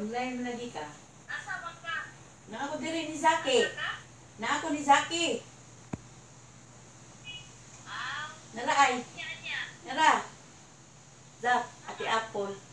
Online mo lagi ka. Asa man ka? Na ako diri ni Zaki. Na ako ni Zaki. Ah, Nara ay. niya niya. Nara. Zak, ati Apple.